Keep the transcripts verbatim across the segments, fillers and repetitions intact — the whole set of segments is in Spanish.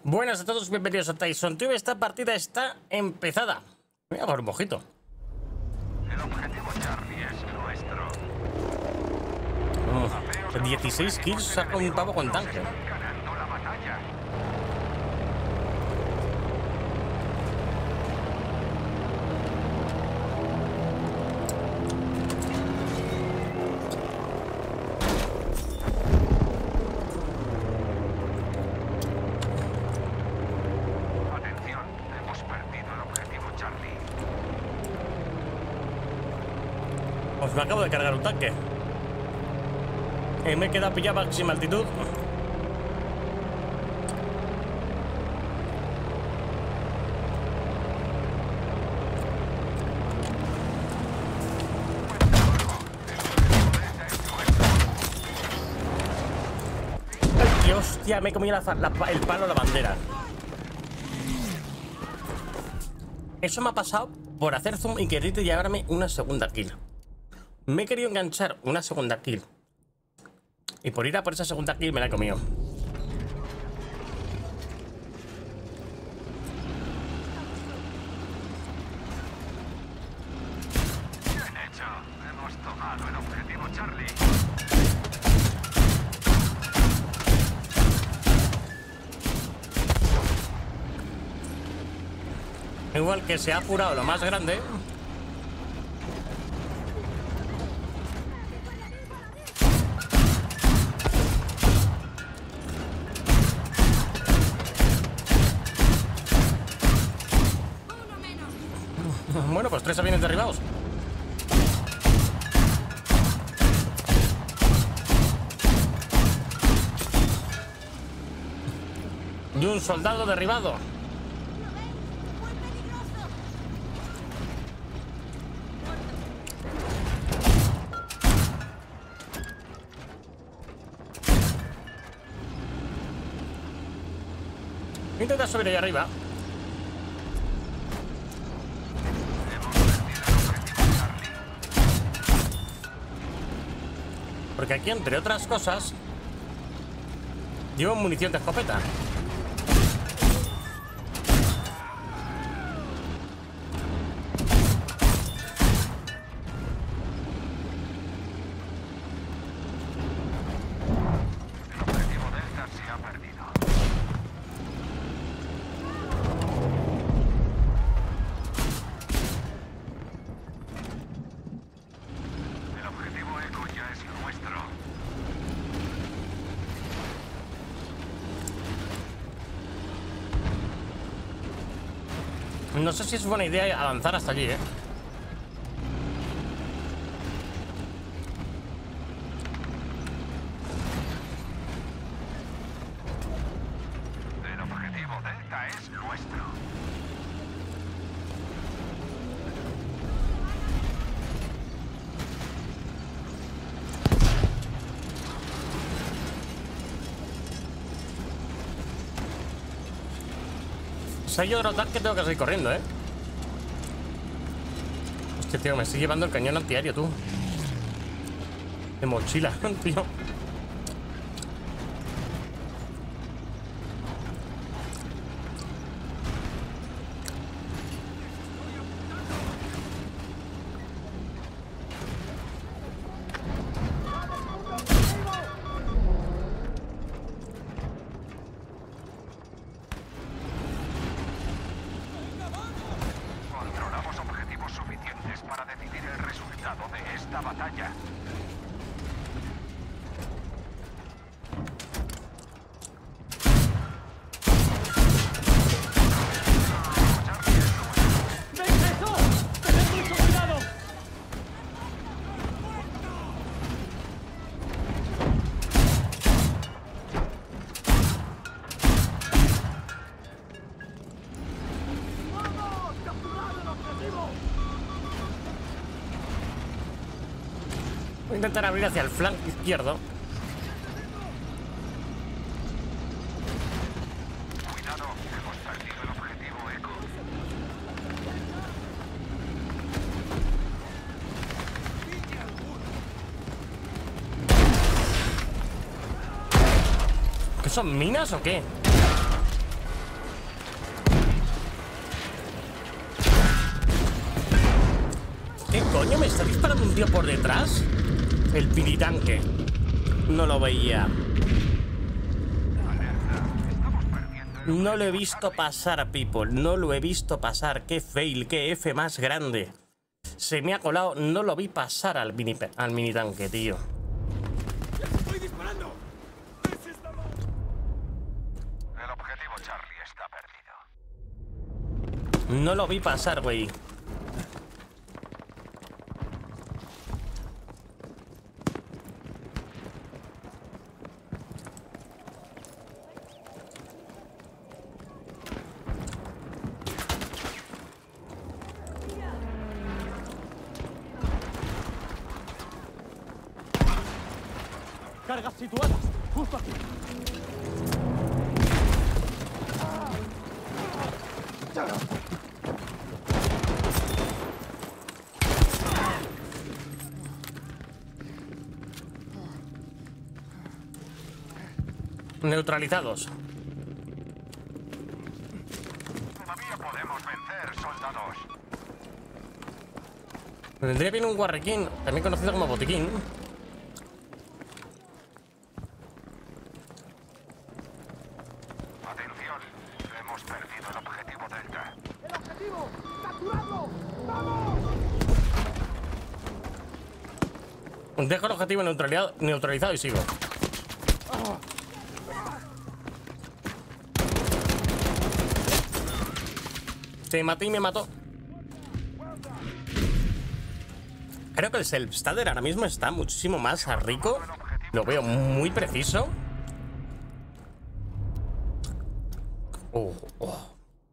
Buenas a todos, bienvenidos a Tyson T V. Esta partida está empezada. Voy a por un mojito. El objetivo Charlie es nuestro. Oh, dieciséis kills saca un pavo con tanque. Ganando la batalla. Atención, hemos perdido el objetivo Charlie. Pues me acabo de cargar un tanque. Y me he quedado pillado a máxima altitud. Ay, hostia, me he comido la, la, el palo a la bandera. Eso me ha pasado por hacer zoom y querer llevarme una segunda kill. Me he querido enganchar una segunda kill. Y por ir a por esa segunda kill me la he comido. Bien hecho. Hemos tomado el objetivo Charlie. Igual que se ha apurado lo más grande. Bueno, pues tres aviones derribados. Y un soldado derribado. Intenta subir ahí arriba. Porque aquí, entre otras cosas, llevo munición de escopeta. El objetivo Delta se ha perdido. El objetivo Eco ya es nuestro. No sé si es buena idea avanzar hasta allí, ¿eh? El objetivo Delta es nuestro. Si hay otro tanque, tengo que seguir corriendo, ¿eh? Hostia, tío, me estoy llevando el cañón antiaéreo, tú. De mochila, tío. Controlamos objetivos suficientes para decidir el resultado de esta batalla. Voy a intentar abrir hacia el flanco izquierdo. Cuidado, hemos perdido el objetivo Eco. ¿Qué son minas o qué? está disparando un tío por detrás. El piritanque. No lo veía. No lo he visto pasar, people. No lo he visto pasar. Qué fail, qué F más grande. Se me ha colado. No lo vi pasar al mini, al mini tanque, tío. ¡Estoy disparando! El objetivo Charlie está perdido. No lo vi pasar, güey. Cargas situadas, justo aquí. Neutralizados. Todavía podemos vencer, soldados. Me vendría bien un guarrequín, también conocido como botiquín. Atención, hemos perdido el objetivo Delta. ¡El objetivo! ¡Capturarlo! ¡Vamos! Dejo el objetivo neutralizado, neutralizado y sigo. Se maté y me mató. Creo que el self-stader ahora mismo está muchísimo más rico. Lo veo muy preciso. Oh, oh.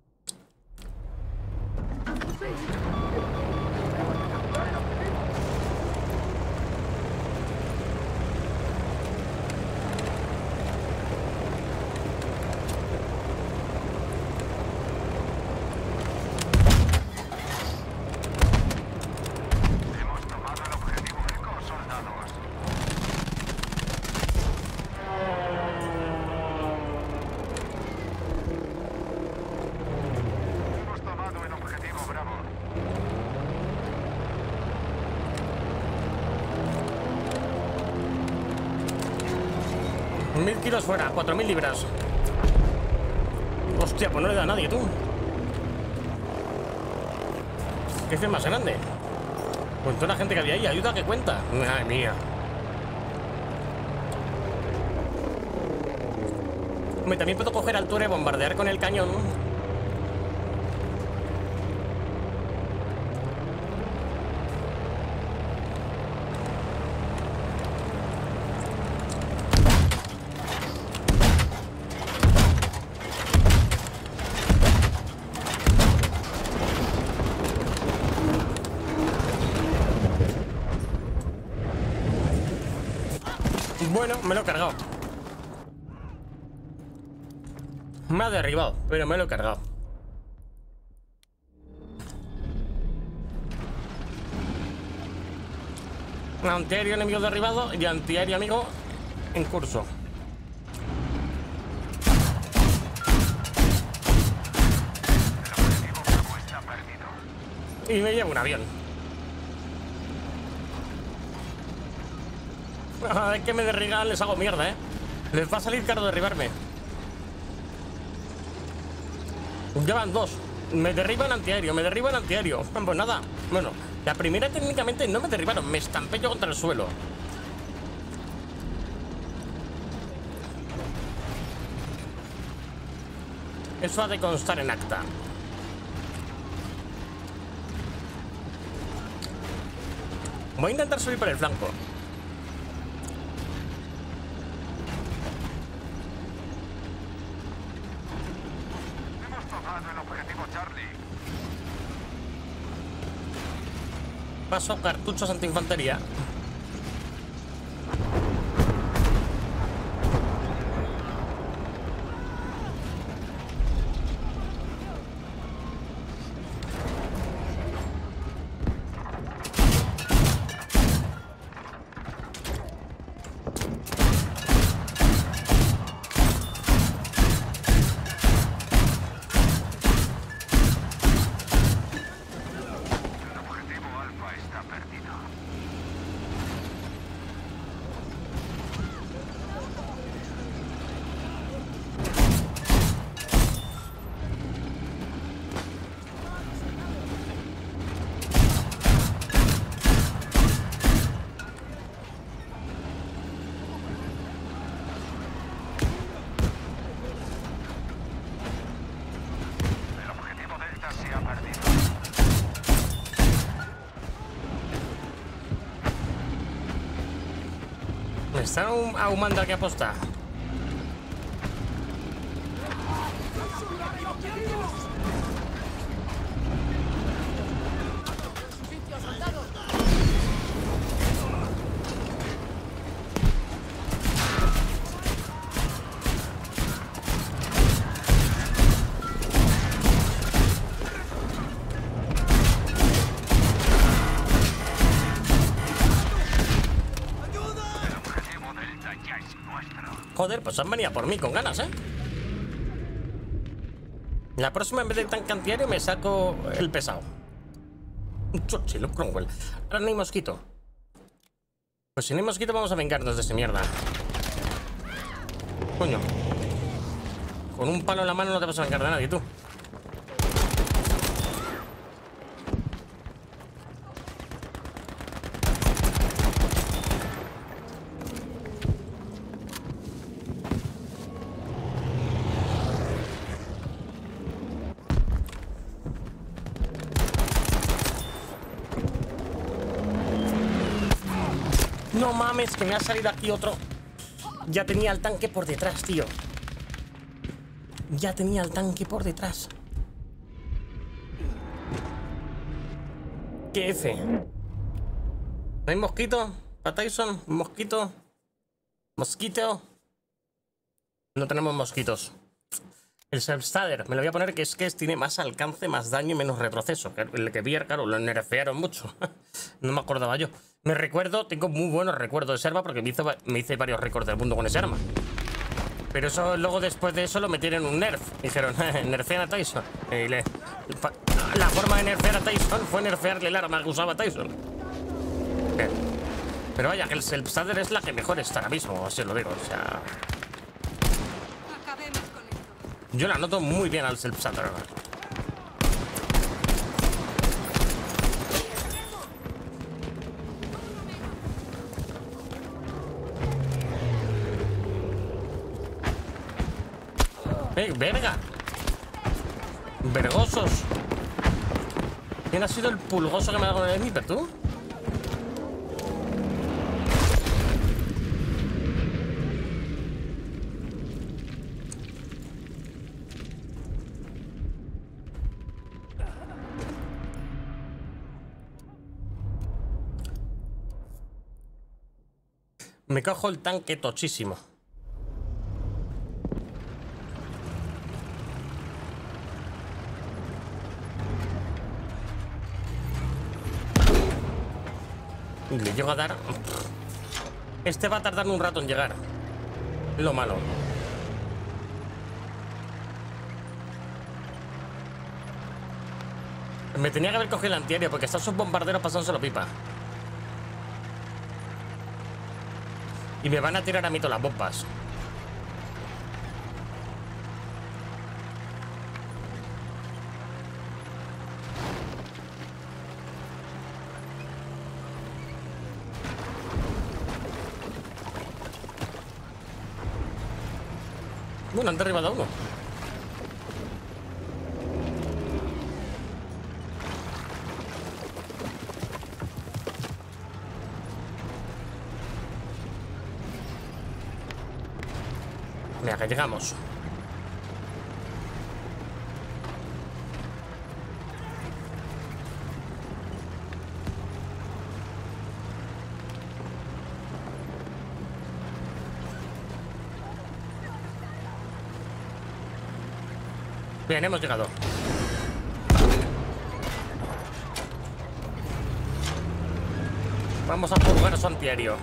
Hemos tomado el objetivo Eco, soldados. Hemos tomado el objetivo Bravo. Mil kilos fuera, cuatro mil libras. Hostia, pues no le da a nadie, tú. ¿Qué es más grande? Con toda la gente que había ahí, ayuda que cuenta. Madre mía. Hombre, también puedo coger altura y bombardear con el cañón. Bueno, me lo he cargado. Me ha derribado, pero me lo he cargado. Antiaéreo enemigo derribado y antiaéreo amigo en curso. El objetivo Bravo está perdido. Y me llevo un avión. Ah, es que me derriban, les hago mierda, ¿eh? Les va a salir caro derribarme. Llevan dos. Me derriban antiaéreo, me derriban antiaéreo. Pues nada. Bueno, la primera técnicamente no me derribaron, me estampé yo contra el suelo. Eso ha de constar en acta. Voy a intentar subir por el flanco. Hemos tomado el objetivo Charlie. Paso cartuchos antiinfantería. El objetivo Alfa está perdido. están ahumando aquí a posta. Joder, pues han venido por mí con ganas, ¿eh? La próxima, en vez del tanque antiaéreo, me saco el pesado. Un Churchill, un Cromwell. Ahora no hay mosquito. Pues si no hay mosquito, vamos a vengarnos de ese mierda. Coño. Con un palo en la mano no te vas a vengar de nadie, tú. No mames, que me ha salido aquí otro. Ya tenía el tanque por detrás, tío. Ya tenía el tanque por detrás. ¿Qué F? ¿No hay mosquito? ¿Para Tyson? ¿Mosquito? ¿Mosquito? No tenemos mosquitos. El Self-Stutter, me lo voy a poner, que es que tiene más alcance, más daño y menos retroceso. El que vi, claro, lo nerfearon mucho. No me acordaba yo. Me recuerdo, tengo muy buenos recuerdos de ese arma porque me, hizo, me hice varios récords del mundo con ese arma. Pero eso luego, después de eso, lo metieron en un nerf. Dijeron, nerfean a Tyson. Y le, la forma de nerfear a Tyson fue nerfearle el arma que usaba Tyson. Bien. Pero vaya, que el Self-Stutter es la que mejor está ahora mismo, así lo digo. O sea, yo la noto muy bien al Self-Stutter. ¡Eh, verga! ¡Vergosos! ¿Quién ha sido el pulgoso que me ha dado con el sniper, tú? Me cojo el tanque tochísimo. Y le llego a dar. Este va a tardar un rato en llegar. Es lo malo. Me tenía que haber cogido el antiaéreo porque están sus bombarderos pasándoselo pipa. Y me van a tirar a mí todas las bombas. Bueno, han derribado a uno. Mira, que llegamos. Bien, hemos llegado. Vamos a purgar a su antiaéreo.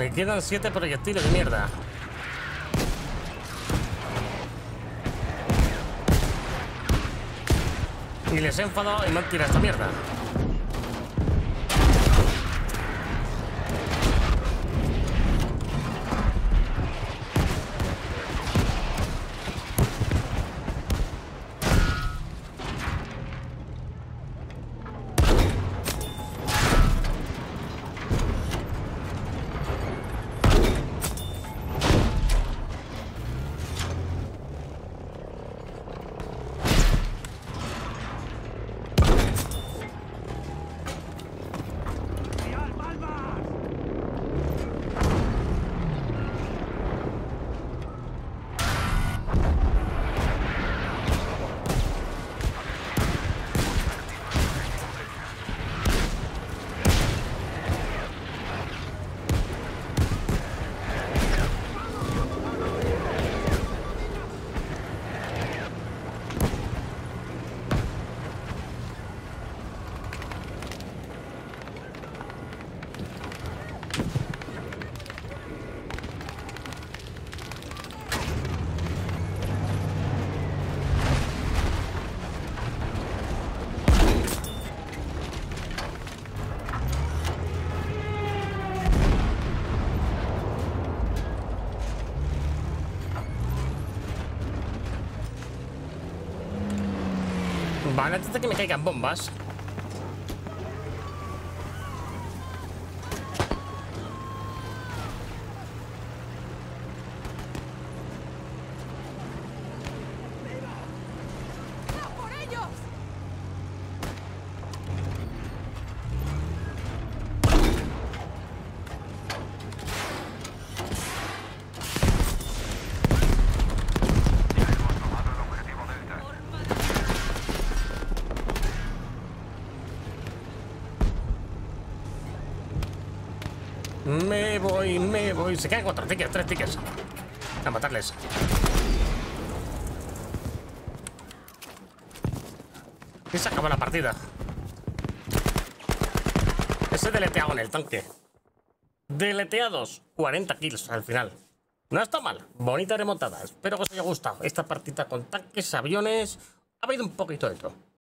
Me quedan siete proyectiles de mierda. Y les he enfadado y me han tirado esta mierda. Vale, antes de que me caigan bombas. Me voy, me voy. Se quedan cuatro tickets, tres tickets. A matarles. Y se acaba la partida. Ese deleteado en el tanque. Deleteados. cuarenta kills al final. No está mal. Bonita remontada. Espero que os haya gustado esta partida con tanques, aviones. Ha habido un poquito de todo.